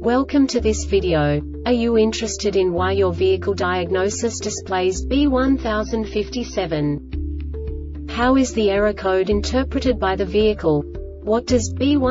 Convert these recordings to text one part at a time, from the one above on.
Welcome to this video. Are you interested in why your vehicle diagnosis displays B1057? How is the error code interpreted by the vehicle? What does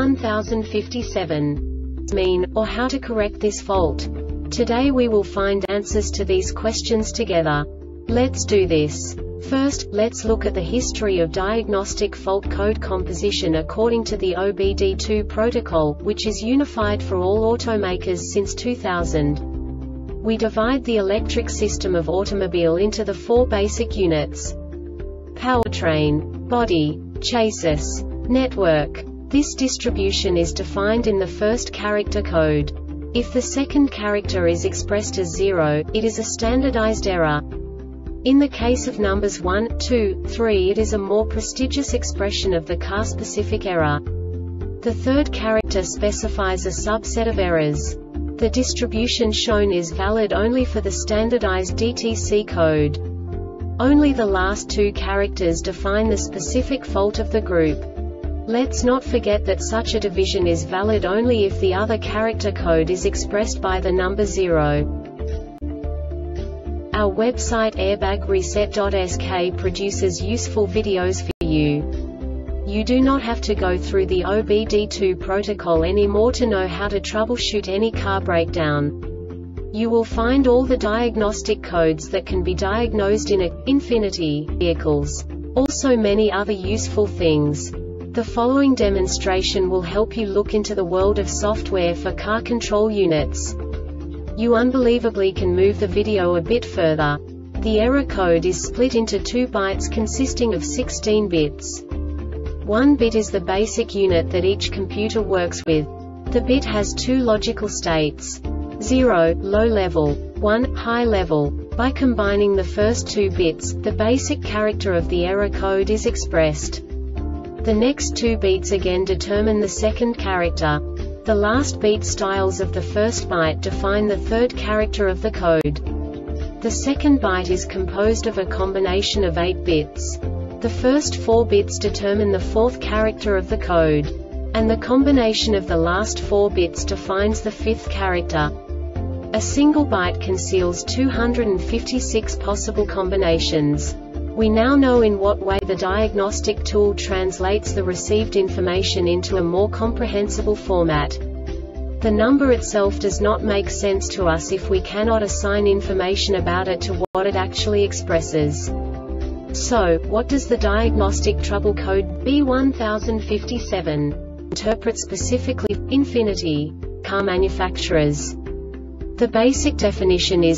B1057 mean, or how to correct this fault? Today we will find answers to these questions together. Let's do this. First, let's look at the history of diagnostic fault code composition according to the OBD2 protocol, which is unified for all automakers since 2000. We divide the electric system of automobile into the four basic units: powertrain, body, chassis, network. This distribution is defined in the first character code. If the second character is expressed as 0, it is a standardized error. In the case of numbers 1, 2, 3, it is a more prestigious expression of the car-specific error. The third character specifies a subset of errors. The distribution shown is valid only for the standardized DTC code. Only the last two characters define the specific fault of the group. Let's not forget that such a division is valid only if the other character code is expressed by the number 0. Our website airbagreset.sk produces useful videos for you. You do not have to go through the OBD2 protocol anymore to know how to troubleshoot any car breakdown. You will find all the diagnostic codes that can be diagnosed in Infiniti vehicles. Also many other useful things. The following demonstration will help you look into the world of software for car control units. You unbelievably can move the video a bit further. The error code is split into 2 bytes consisting of 16 bits. 1 bit is the basic unit that each computer works with. The bit has 2 logical states: 0, low level, 1, high level. By combining the first 2 bits, the basic character of the error code is expressed. The next 2 beats again determine the second character. The last beat styles of the first byte define the third character of the code. The second byte is composed of a combination of 8 bits. The first 4 bits determine the fourth character of the code. And the combination of the last 4 bits defines the fifth character. A single byte conceals 256 possible combinations. We now know in what way the diagnostic tool translates the received information into a more comprehensible format. The number itself does not make sense to us if we cannot assign information about it to what it actually expresses. So, what does the diagnostic trouble code B1057 interpret specifically for Infiniti car manufacturers? The basic definition is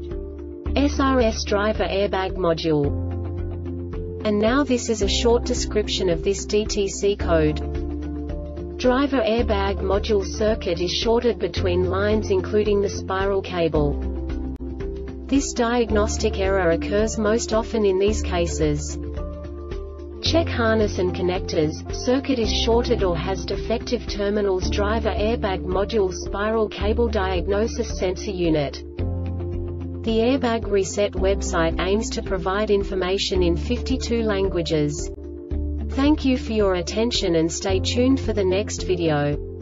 SRS driver airbag module. And now this is a short description of this DTC code. Driver airbag module circuit is shorted between lines including the spiral cable. This diagnostic error occurs most often in these cases: check harness and connectors, circuit is shorted or has defective terminals. Driver airbag module spiral cable diagnosis sensor unit. The Airbag Reset website aims to provide information in 52 languages. Thank you for your attention and stay tuned for the next video.